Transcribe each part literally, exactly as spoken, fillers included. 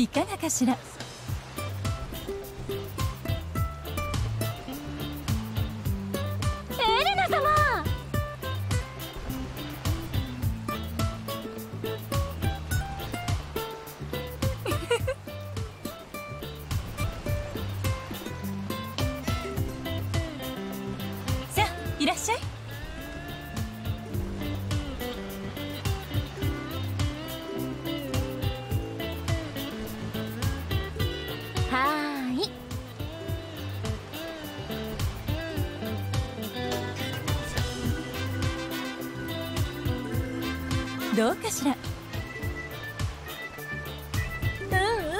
いかがかしら。エレナ様さあいらっしゃい。どうかしら。うん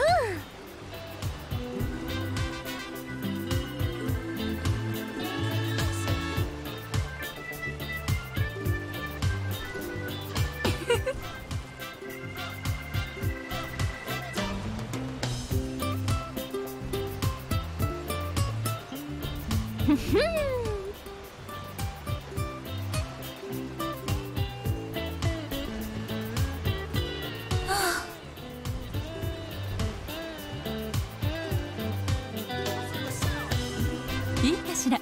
うん。ふふん。いいかしら。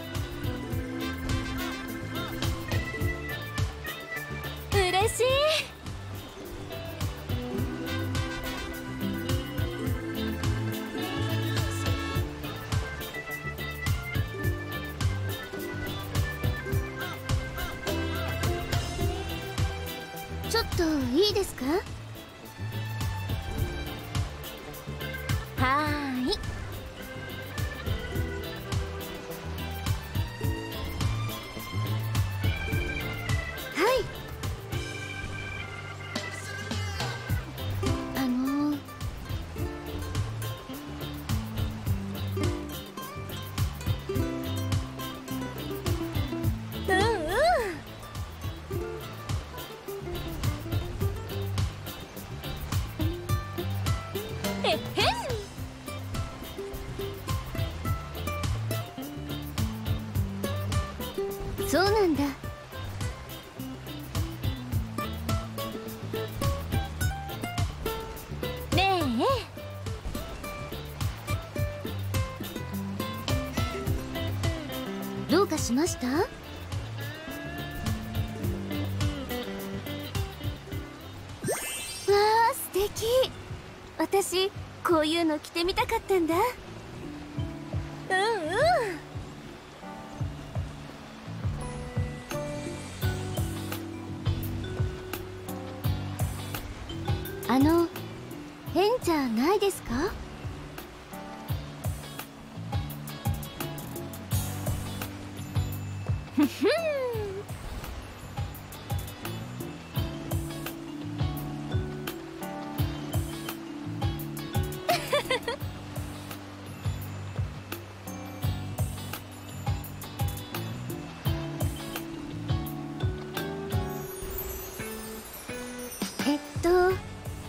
嬉しい。 ちょっといいですか？はーい。あのうんうん。えっへん。 そうなんだ。 ねえ、どうかしました？わあ、素敵。私こういうの着てみたかったんだ。 うんうん。 あの、変じゃないですか？ ふふん。 えっとうんうん。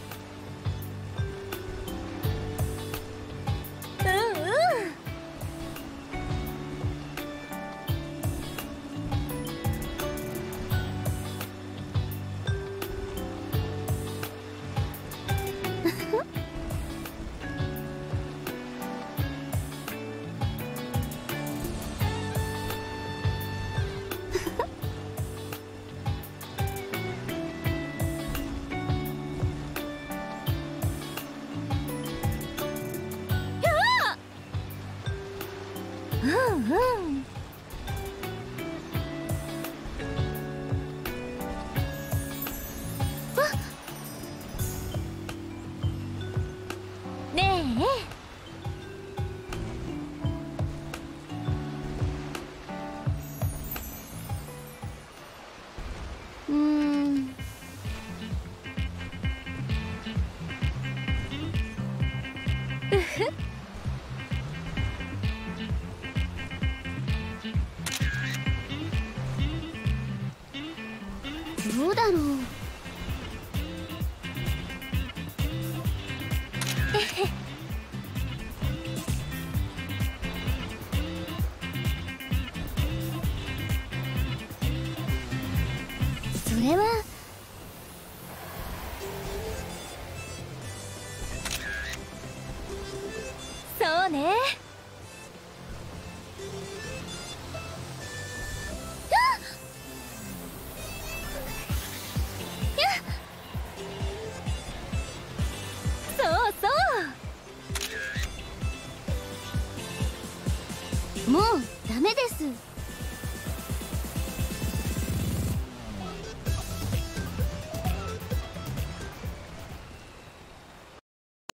うんうん。ねうーん。 え。うふ。 どうだろう。それはそうね。そうそう。 もうダメです。